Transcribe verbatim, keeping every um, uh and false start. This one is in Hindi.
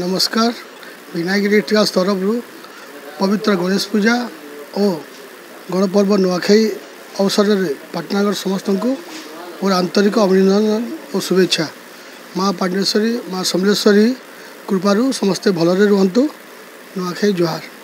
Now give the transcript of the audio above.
नमस्कार। विनायगिरी इतिहास तरफ पवित्र गणेश पूजा और गणपर्व नुआखाई अवसर में पाटनागर समस्त को और आंतरिक अभिनंदन और शुभेच्छा। माँ पाटनेश्वरी माँ समलेश्वरी कृपारू समस्ते भलरे रुहंतु। नुआखाई जुहार।